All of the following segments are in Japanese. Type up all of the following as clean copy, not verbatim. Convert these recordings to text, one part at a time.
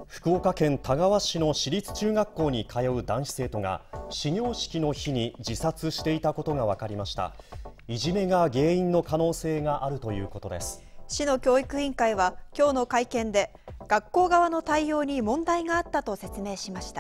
福岡県田川市の私立中学校に通う男子生徒が始業式の日に自殺していたことが分かりました。いじめが原因の可能性があるということです。 市の教育委員会は今日の会見で学校側の対応に問題があったと説明しました。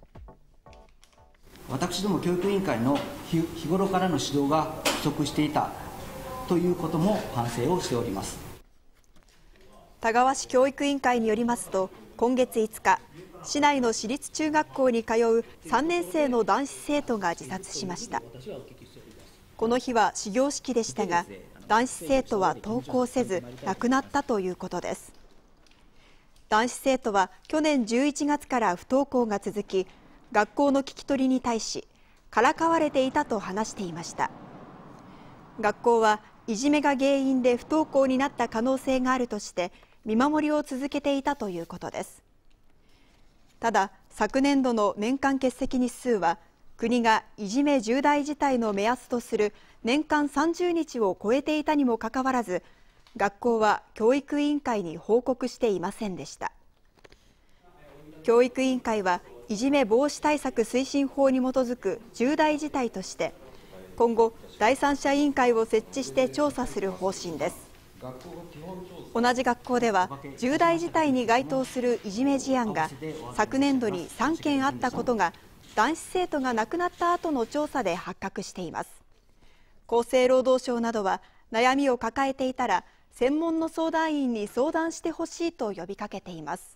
私ども教育委員会の日頃からの指導が不足していたということも反省をしております。 田川市教育委員会によりますと、今月5日、市内の私立中学校に通う3年生の男子生徒が自殺しました。この日は始業式でしたが、男子生徒は登校せず亡くなったということです。男子生徒は去年11月から不登校が続き、学校の聞き取りに対しからかわれていたと話していました。学校はいじめが原因で不登校になった可能性があるとして見守りを続けていたということです。ただ、昨年度の年間欠席日数は国がいじめ重大事態の目安とする年間30日を超えていたにもかかわらず、学校は教育委員会に報告していませんでした。教育委員会はいじめ防止対策推進法に基づく重大事態として今後第三者委員会を設置して調査する方針です。同じ学校では重大事態に該当するいじめ事案が昨年度に3件あったことが男子生徒が亡くなった後の調査で発覚しています。厚生労働省などは悩みを抱えていたら専門の相談員に相談してほしいと呼びかけています。